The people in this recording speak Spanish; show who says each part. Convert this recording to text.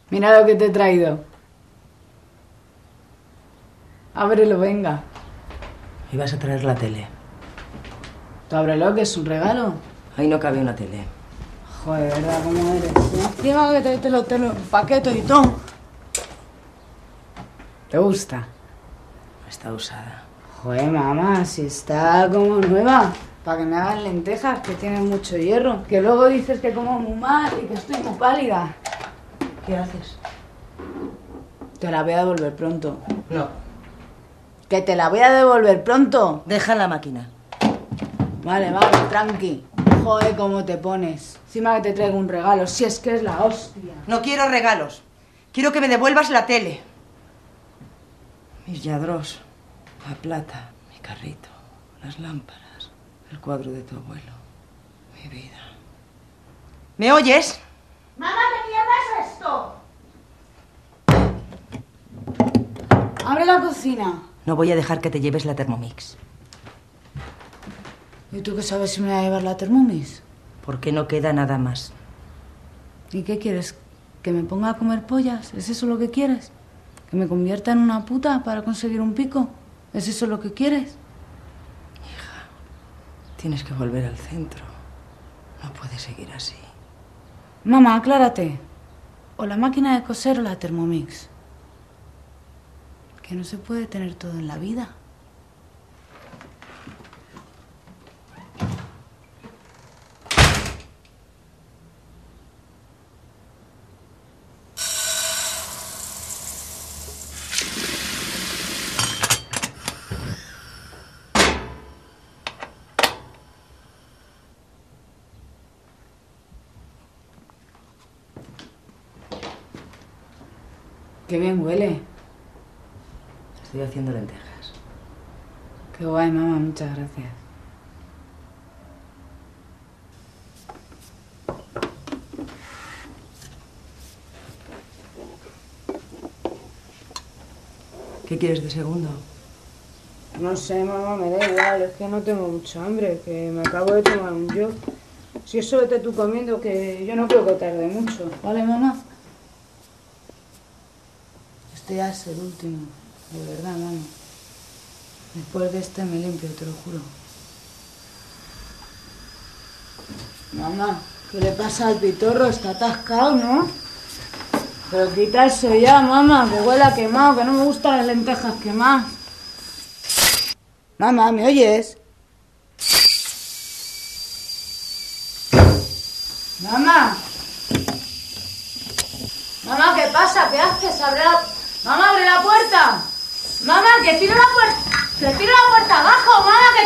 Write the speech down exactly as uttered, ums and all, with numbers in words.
Speaker 1: Mira lo que te he traído. Ábrelo, venga.
Speaker 2: Ibas a traer la tele.
Speaker 1: Tú ábrelo, que es un regalo.
Speaker 2: Ahí no cabe una tele.
Speaker 1: Joder, ¿verdad? ¿Cómo eres? ¿Sí? Encima que te, te lo tengo en paquete y todo. ¿Te gusta?
Speaker 2: Está usada.
Speaker 1: Joder, mamá, si está como nueva. Para que me hagan lentejas, que tienen mucho hierro. Que luego dices que como muy mal y que estoy muy pálida.
Speaker 2: ¿Qué haces?
Speaker 1: Te la voy a devolver pronto.
Speaker 2: No.
Speaker 1: Que te la voy a devolver pronto.
Speaker 2: Deja la máquina.
Speaker 1: Vale, vale, tranqui. Joder, cómo te pones. Encima que te traigo un regalo, si es que es la hostia.
Speaker 2: No quiero regalos. Quiero que me devuelvas la tele. Mis lladros, la plata, mi carrito, las lámparas, el cuadro de tu abuelo, mi vida. ¿Me oyes?
Speaker 3: ¡Mamá, qué mierda es esto!
Speaker 1: Abre la cocina.
Speaker 2: No voy a dejar que te lleves la Thermomix.
Speaker 1: ¿Y tú qué sabes si me voy a llevar la Thermomix?
Speaker 2: Porque no queda nada más.
Speaker 1: ¿Y qué quieres? ¿Que me ponga a comer pollas? ¿Es eso lo que quieres? ¿Que me convierta en una puta para conseguir un pico? ¿Es eso lo que quieres?
Speaker 2: Hija, tienes que volver al centro. No puedes seguir así.
Speaker 1: Mamá, aclárate. O la máquina de coser o la Thermomix. Que no se puede tener todo en la vida. Qué bien huele.
Speaker 2: Estoy haciendo lentejas.
Speaker 1: Qué guay, mamá, muchas gracias.
Speaker 2: ¿Qué quieres de segundo?
Speaker 1: No sé, mamá, me da igual, es que no tengo mucha hambre, que me acabo de tomar un yo. Si eso vete tú comiendo, que yo no creo que tarde mucho. ¿Vale, mamá? Este ya es el último, de verdad, mamá. Después de este me limpio, te lo juro. Mamá, ¿qué le pasa al pitorro? Está atascado, ¿no? Pero quita eso ya, mamá, que huele a quemado, que no me gustan las lentejas quemadas. Mamá, ¿me oyes? Mamá. Mamá, ¿qué pasa? ¿Qué haces? Abre la... Mamá, abre la puerta. Mamá, que tiro la puerta. Que tiro la puerta abajo, mamá,